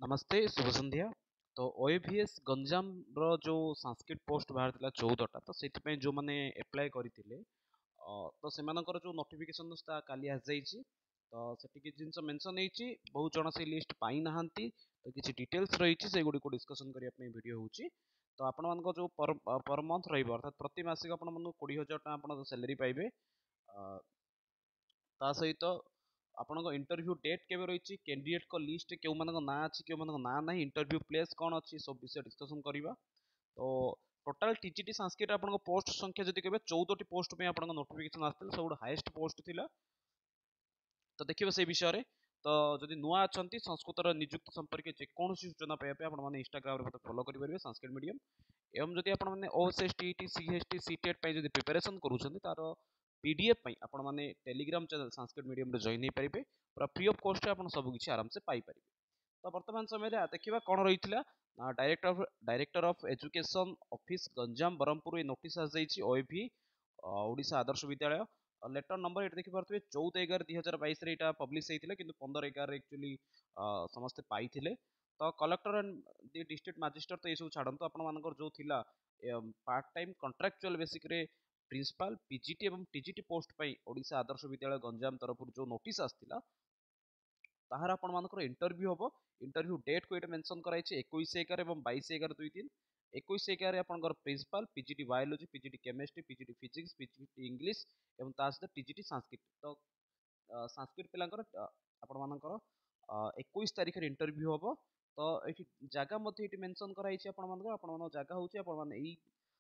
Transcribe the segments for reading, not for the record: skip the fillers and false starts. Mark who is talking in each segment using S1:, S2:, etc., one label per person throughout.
S1: नमस्ते शुभ संध्या। तो ओएवीएस गंजाम रो जो संस्कृत पोस्ट बाहर थिला 14टा तो सेति जो माने अप्लाई करथिले तो सेमानकर जो नोटिफिकेशन ता काली आस जाईची। तो सेति कि जिंस मेंशन हेची बहुत जण से लिस्ट पाई नाहंती तो किछि डिटेल्स रहिची से गुडी को डिस्कशन करिया पे वीडियो होची। तो आपण मानको जो पर मंथ रहइबो अर्थात प्रति मासिक आपण मानको 20000 टका आपण सैलरी पाइबे। ता सहित आपन इंटरव्यू डेट केवे रही कैंडिडेट को लिस्ट के ना अच्छी के ना ना इंटरव्यू प्लेस कौन अच्छी सब विषय डिस्कसन करवा। तो टोटाल टीजीटी संस्कृत आपन पोस्ट संख्या जदि कहे 14 टी पोस्ट पे आपन नोटिफिकेशन आसता सब हाईएस्ट पोस्ट थिला। तो देखिए से विषय तो जदि नुआ अच्छा संस्कृत निजुक्ति संपर्क जेकोसी सूचना पाइबा आप इंस्टाग्राम में फॉलो करेंगे संस्कृत मीडियम एवं जदि आपने ओएसएसटी सीएसटी सीटेट जदि प्रिपरेशन करूँ तार पीडीएफ आपण मैंने टेलीग्राम चैनल संस्कृत मीडियम रे जॉइन नहीं पारे पूरा फ्री ऑफ कॉस्ट आप सब किसी आराम से पाई पारे। तो वर्तमान समय देखा कौन रही director of education office Ganjam Brahmapur notice आसी ओएवी ओडिशा आदर्श विद्यालय लेटर नंबर ये देखिए 14/11/2022 पब्लिश होता कि 15/11 एक्चुअली समस्ते पाई। तो collector and the district magistrate तो ये सब छाड़ू आपण जो थिला पार्ट टाइम कंट्राक्चुअल बेसिक रे प्रिंसिपल पीजीटी एवं टीजीटी पोस्ट पाई ओडिशा आदर्श विद्यालय गंजाम तरफ जो नोटिस आसला ताहार आपण मानकर इंटरव्यू हम। इंटरव्यू डेट को ये मेंशन कराई 21/11 एवं 22/11/23 21/11 आपंकर principal PGT biology PGT chemistry PGT physics PGT English एवं ता सहित टीजीटी संस्कृत। तो संस्कृत पिलांकर आपण मानकर 21 तारिख रे इंटरव्यू हम। तो ये जगह मध्य मेंशन कराई आपण मानकर आपण मान जगह होची आपण मान एई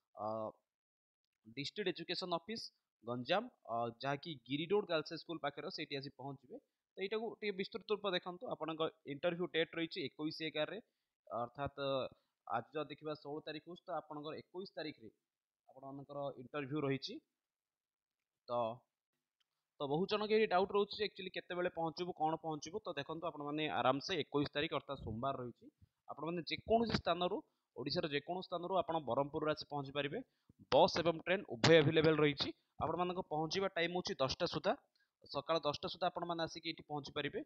S1: डिस्ट्रिक्ट एजुकेशन ऑफिस गंजाम जहाँकि गिरी रोड गर्ल्स स्कूल पाखे से पहुँचे। तो यहाँ विस्तृत रूप देखो आप इंटरव्यू डेट रही 21/11 अर्थात आज जो देखा 16 तारीख तो आपंकर 21 तारीख रे आपर इंटरव्यू रही। तो तो बहुत जन के डाउट रोचे एक्चुअली केते पहुँचू कौन पहुँचू। तो देखो आपने आराम से 21 तारीख अर्थात सोमवार रही आपने जेकोसी स्थान ओडिशार जेकोसी स्थान आप ब्रह्मपुर आसी पहुँची पारे। बस एवं ट्रेन उभय अवेलेबल रही आपण पहुँचा टाइम हूँ 10टा सुधा सकाल 10टा सुधा आपण मैंने आसिक ये पहुँची पारे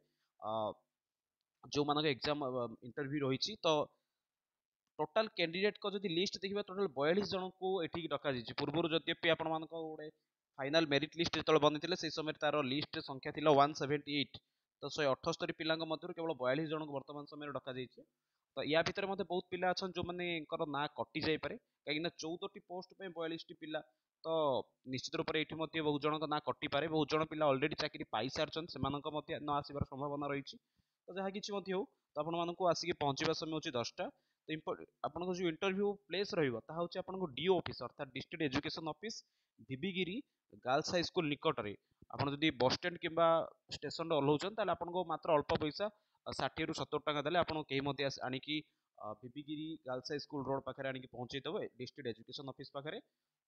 S1: जो मान एग्जाम इंटरव्यू रही। तो टोटाल कैंडिडेट को जब लिस्ट देखा टोटाल 42 जन को ये डक पूर्व जद्यपि आपण गोटे फाइनाल मेरिट लिस्ट जो बनी से समय तार लिस्ट संख्या थी 178 तो 178 पिला केवल 42 जन को वर्तमान समय डक। तो या भितर बहुत पिला अच्छा जो मैंने ना कटि जापे कहीं 14 टी पोस्ट पे 42 टी पिला। तो निश्चित रूप से ये बहुत जन ना कटि पारे बहुत जन पिला अलरेडी चाकरी पाई सारी से न आसबार संभावना रही। तो जहाँ किसी हो तो आपको आसिक पहुँचवा समय हूँ 10टा। तो आपन जो इंटरव्यू प्लेस रहा डीओ ऑफिस अर्थात डिस्ट्रिक्ट एजुकेशन ऑफिस भिविगिरी गर्ल्स हाई स्कूल निकट में आपड़ जब बस स्टैंड कि स्टेशन ओह्लाउन आपको मात्र अल्प पैसा 60 ରୁ 70 टका देले आपन कहीं आनिकी भिविगिरी गर्ल्स हाई स्कूल रोड पाखे आनिकी पहुँचेदेव डिस्ट्रिक्ट एजुकेशन ऑफिस पाखे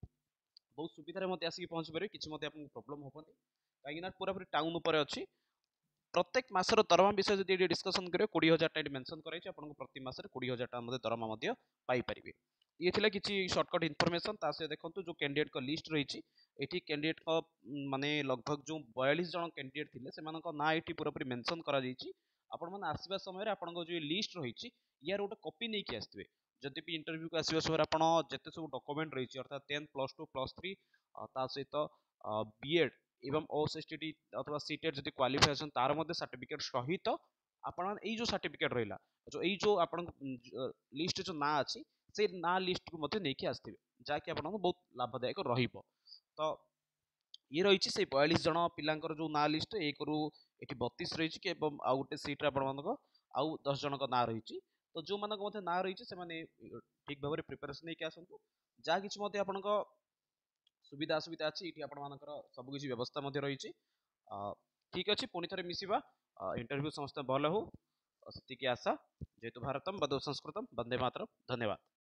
S1: बहुत सुविधा आसिक पहुँची पारे किसी प्रोब्लेम हेनी कहीं पूरा पूरी टाउन उपर अच्छी। प्रत्येक मासर दरमा विषय जब डिस्कसन करेंगे 20,000 टाइम मेंशन कराई आपको प्रति मासरे 20,000 टाइम दरमा पाइपर। ये थिला किसी शॉर्टकट इनफॉरमेशन सहित देखो जो कैंडिडेट को लिस्ट रही ये कैंडिडेट को माने लगभग जो 42 जन कैंडिडेट थे से ना ये पूरापूरी मेंशन करा आपण मैंने आसवा समय आपन जो लिस्ट रही यार गोटे कॉपी नहीं कि आसवे जदि भी इंटरव्यू को आसवा समय आप जिते सब डॉक्यूमेंट रही अर्थात 10 +2 +3 सहित बीएड एवं ओएसएसटी अथवा सीटेट जब क्वालिफिकेशन तार सर्टिफिकेट सहित आपण जो सर्टिफिकेट रहा जो यही जो आप लिस्ट जो ना अच्छी से ना लिस्ट को नहीं आसवे जहाँकि आपको बहुत लाभदायक रही। तो ये रही से 42 जन पिलांकर जो ना लिस्ट एक रु ये 32 रही आउ गोटे सीट्रे आउ 10 जन ना रही। तो जो मान ना रही से ठीक भाव में प्रिपेरेसन नहीं आसतु जहाँ कि आप सुविधा असुविधा अच्छी ये सबकि व्यवस्था रही। ठीक अच्छे पुणी थे मिसवा इंटरव्यू समस्त भल हो से आशा जेहेतु भारतम बदो संस्कृतम वंदे मातरम धन्यवाद।